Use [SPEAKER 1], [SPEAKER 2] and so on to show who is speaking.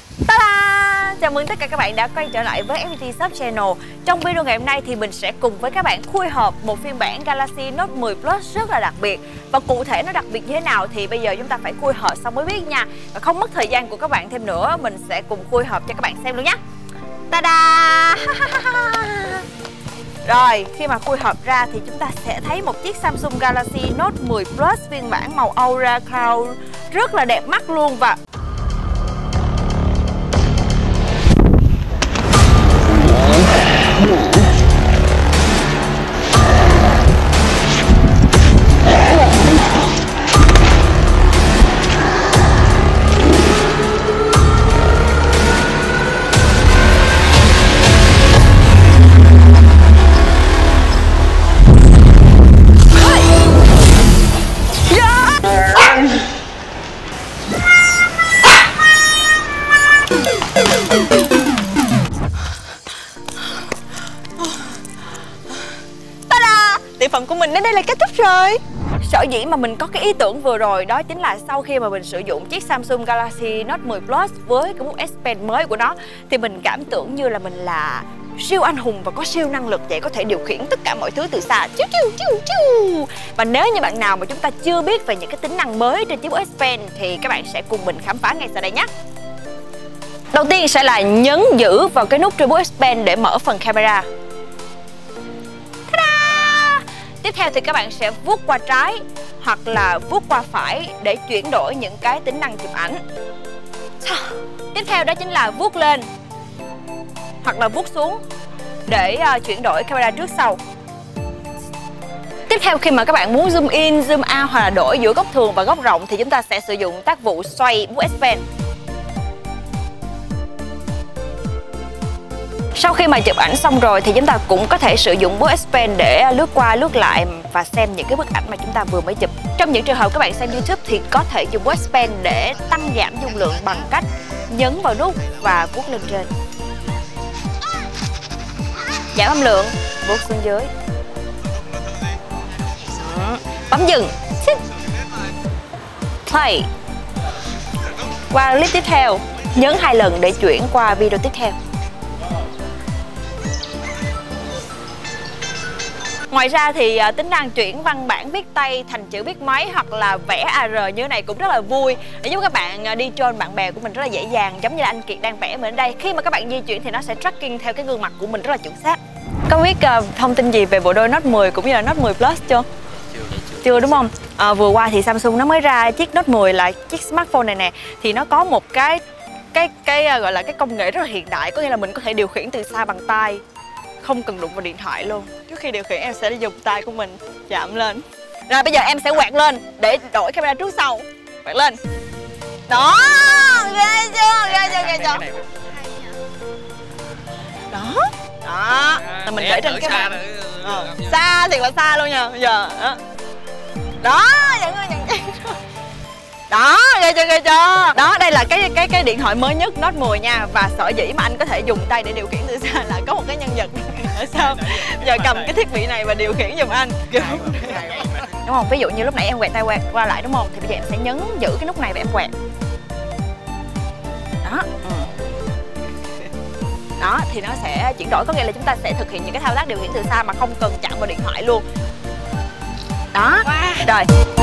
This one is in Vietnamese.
[SPEAKER 1] Ta-da! Chào mừng tất cả các bạn đã quay trở lại với FPT Shop Channel. Trong video ngày hôm nay thì mình sẽ cùng với các bạn khui hộp một phiên bản Galaxy Note 10 Plus rất là đặc biệt. Và cụ thể nó đặc biệt như thế nào thì bây giờ chúng ta phải khui hộp xong mới biết nha. Và không mất thời gian của các bạn thêm nữa, mình sẽ cùng khui hộp cho các bạn xem luôn nhé. Ta-da! Rồi, khi mà khui hộp ra thì chúng ta sẽ thấy một chiếc Samsung Galaxy Note 10 Plus phiên bản màu Aura Cloud rất là đẹp mắt luôn. Và thị phần của mình đến đây là kết thúc rồi. Sở dĩ mà mình có cái ý tưởng vừa rồi đó chính là sau khi mà mình sử dụng chiếc Samsung Galaxy Note 10 Plus với cái bút S Pen mới của nó thì mình cảm tưởng như là mình là siêu anh hùng và có siêu năng lực vậy, có thể điều khiển tất cả mọi thứ từ xa. Và nếu như bạn nào mà chúng ta chưa biết về những cái tính năng mới trên chiếc bút S Pen thì các bạn sẽ cùng mình khám phá ngay sau đây nhé. Đầu tiên sẽ là nhấn giữ vào cái nút trên bút S Pen để mở phần camera. Tiếp theo thì các bạn sẽ vuốt qua trái hoặc là vuốt qua phải để chuyển đổi những cái tính năng chụp ảnh. Tiếp theo đó chính là vuốt lên hoặc là vuốt xuống để chuyển đổi camera trước sau. Tiếp theo khi mà các bạn muốn zoom in, zoom out hoặc là đổi giữa góc thường và góc rộng thì chúng ta sẽ sử dụng tác vụ xoay bút S Pen. Sau khi mà chụp ảnh xong rồi thì chúng ta cũng có thể sử dụng bút S Pen để lướt qua lướt lại và xem những cái bức ảnh mà chúng ta vừa mới chụp. Trong những trường hợp các bạn xem YouTube thì có thể dùng bút S Pen để tăng giảm dung lượng bằng cách nhấn vào nút và vuốt lên trên. Giảm âm lượng, vuốt xuống dưới. Bấm dừng. Play. Qua clip tiếp theo, nhấn 2 lần để chuyển qua video tiếp theo. Ngoài ra thì tính năng chuyển văn bản viết tay thành chữ viết máy hoặc là vẽ AR như thế này cũng rất là vui để giúp các bạn đi troll bạn bè của mình rất là dễ dàng, giống như là anh Kiệt đang vẽ mình ở đây. Khi mà các bạn di chuyển thì nó sẽ tracking theo cái gương mặt của mình rất là chuẩn xác. Có biết thông tin gì về bộ đôi Note 10 cũng như là Note 10 Plus chưa? Chưa đúng không? Vừa qua thì Samsung nó mới ra chiếc Note 10 là chiếc smartphone này nè, thì nó có một cái gọi là cái công nghệ rất là hiện đại, có nghĩa là mình có thể điều khiển từ xa bằng tay, không cần đụng vào điện thoại luôn. Trước khi điều khiển em sẽ dùng tay của mình chạm lên. Rồi bây giờ em sẽ quẹt lên để đổi camera trước sau. Quẹt lên. Đó, ghê chưa, ghê chưa, ghê chưa. Đó, đó. Là mình để trên cái bàn. Xa thì là xa luôn nha. Bây giờ đó. Đó, đó, ghê chưa, ghê chưa. Đó, đây là cái điện thoại mới nhất Note 10 nha. Và sở dĩ mà anh có thể dùng tay để điều khiển từ xa là có một cái nhân vật ở sau giờ cầm cái thiết bị này và điều khiển giùm anh. Đúng không? Ví dụ như lúc nãy em quẹt tay quẹt qua lại đúng không? Thì bây giờ em sẽ nhấn giữ cái nút này và em quẹt. Đó. Đó, thì nó sẽ chuyển đổi, có nghĩa là chúng ta sẽ thực hiện những cái thao tác điều khiển từ xa mà không cần chạm vào điện thoại luôn. Đó. Rồi.